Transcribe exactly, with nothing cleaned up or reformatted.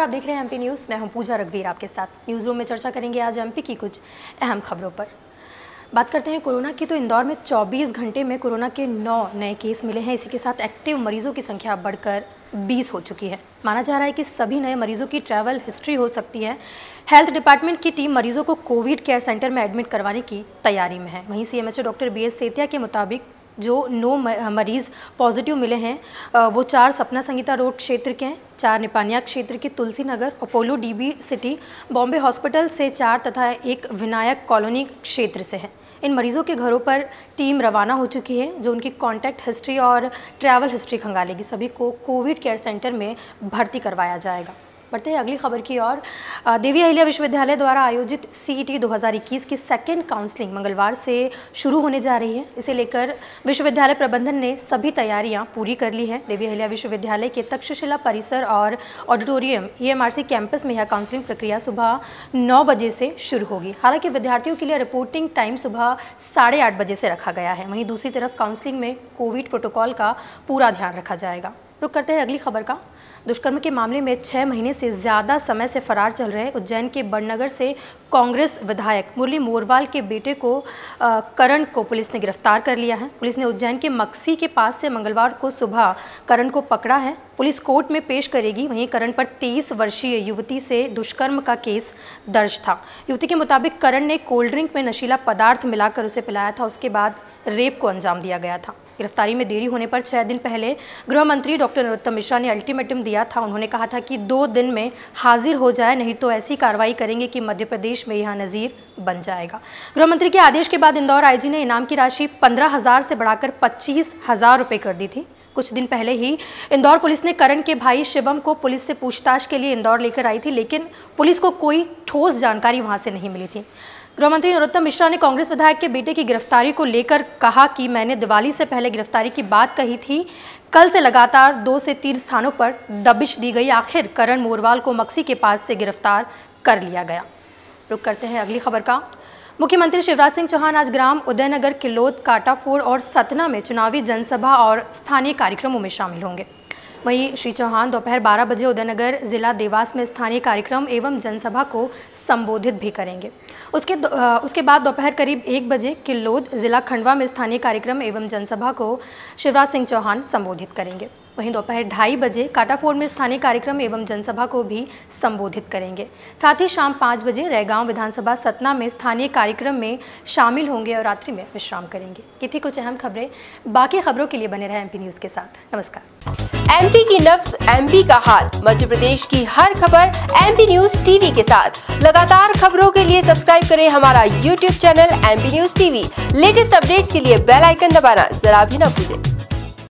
आप देख रहे हैं एमपी न्यूज़। मैं हूं पूजा रघुवीर आपके साथ। न्यूज़ रूम में चर्चा करेंगे आज एमपी की कुछ अहम खबरों पर। बात करते हैं कोरोना की, तो इंदौर में चौबीस घंटे में कोरोना के नौ नए केस मिले हैं। इसी के साथ एक्टिव मरीजों की संख्या बढ़कर बीस हो चुकी है। माना जा रहा है कि सभी नए मरीजों की ट्रैवल हिस्ट्री हो सकती है। हेल्थ डिपार्टमेंट की टीम मरीजों को कोविड केयर सेंटर में एडमिट करवाने की तैयारी में है। वहीं CMHO doctor B S Setia के मुताबिक जो नौ मरीज़ पॉजिटिव मिले हैं वो चार सपना संगीता रोड क्षेत्र के हैं, चार निपानिया क्षेत्र के Tulsi Nagar, Apollo DB City, Bombay hospital से चार तथा एक विनायक कॉलोनी क्षेत्र से हैं। इन मरीजों के घरों पर टीम रवाना हो चुकी है जो उनकी कॉन्टैक्ट हिस्ट्री और ट्रैवल हिस्ट्री खंगालेगी। सभी को कोविड केयर सेंटर में भर्ती करवाया जाएगा। बढ़ते हैं अगली खबर की ओर। देवी अहिल्या विश्वविद्यालय द्वारा आयोजित सीईटी दो हज़ार इक्कीस की सेकेंड काउंसलिंग मंगलवार से शुरू होने जा रही है। इसे लेकर विश्वविद्यालय प्रबंधन ने सभी तैयारियां पूरी कर ली हैं। देवी अहिल्या विश्वविद्यालय के तक्षशिला परिसर और ऑडिटोरियम ईएमआरसी कैंपस में यह काउंसलिंग प्रक्रिया सुबह नौ बजे से शुरू होगी। हालांकि विद्यार्थियों के लिए रिपोर्टिंग टाइम सुबह साढ़े आठ बजे से रखा गया है। वहीं दूसरी तरफ काउंसलिंग में कोविड प्रोटोकॉल का पूरा ध्यान रखा जाएगा। रुक करते हैं अगली खबर का। दुष्कर्म के मामले में छह महीने से ज़्यादा समय से फरार चल रहे उज्जैन के बड़नगर से कांग्रेस विधायक मुरली मोरवाल के बेटे को आ, करण को पुलिस ने गिरफ्तार कर लिया है। पुलिस ने उज्जैन के मक्सी के पास से मंगलवार को सुबह करण को पकड़ा है। पुलिस कोर्ट में पेश करेगी। वहीं करण पर तेईस वर्षीय युवती से दुष्कर्म का केस दर्ज था। युवती के मुताबिक करण ने कोल्ड ड्रिंक में नशीला पदार्थ मिलाकर उसे पिलाया था। उसके बाद रेप को अंजाम दिया गया था। गिरफ्तारी में देरी होने पर छह दिन पहले गृह मंत्री डॉक्टर नरोत्तम मिश्रा ने अल्टीमेटम दिया था। उन्होंने कहा था कि दो दिन में हाजिर हो जाए, नहीं तो ऐसी कार्रवाई करेंगे कि मध्य प्रदेश में यह नज़ीर बन जाएगा। गृह मंत्री के आदेश के बाद इंदौर आईजी ने इनाम की राशि पंद्रह हजार से बढ़ाकर पच्चीस हजार रुपये कर दी थी। कुछ दिन पहले ही इंदौर पुलिस ने करण के भाई शिवम को पुलिस से पूछताछ के लिए इंदौर लेकर आई थी, लेकिन पुलिस को कोई ठोस जानकारी वहां से नहीं मिली थी। गृह मंत्री नरोत्तम मिश्रा ने कांग्रेस विधायक के बेटे की गिरफ्तारी को लेकर कहा कि मैंने दिवाली से पहले गिरफ्तारी की बात कही थी। कल से लगातार दो से तीन स्थानों पर दबिश दी गई। आखिर करण मोरवाल को मक्सी के पास से गिरफ्तार कर लिया गया। रुक करते हैं अगली खबर का। मुख्यमंत्री शिवराज सिंह चौहान आज ग्राम उदयनगर, किलोद, काटाफोड़ और सतना में चुनावी जनसभा और स्थानीय कार्यक्रमों में शामिल होंगे। वहीं श्री चौहान दोपहर बारह बजे उदयनगर जिला देवास में स्थानीय कार्यक्रम एवं जनसभा को संबोधित भी करेंगे। उसके उसके बाद दोपहर करीब एक बजे किलोद जिला खंडवा में स्थानीय कार्यक्रम एवं जनसभा को शिवराज सिंह चौहान संबोधित करेंगे। वहीं दोपहर ढाई बजे काटाफोड़ में स्थानीय कार्यक्रम एवं जनसभा को भी संबोधित करेंगे। साथ ही शाम पाँच बजे रैगांव विधानसभा सतना में स्थानीय कार्यक्रम में शामिल होंगे और रात्रि में विश्राम करेंगे। ये थी कुछ अहम खबरें। बाकी खबरों के लिए बने रहे एमपी न्यूज़ के साथ। नमस्कार। एमपी की नब्ज, एमपी का हाल, मध्य प्रदेश की हर खबर एमपी न्यूज़ टीवी के साथ। लगातार खबरों के लिए सब्सक्राइब करें हमारा YouTube channel MP news TV. Latest updates के लिए बेल आइकन दबाना जरा भी न भूलें।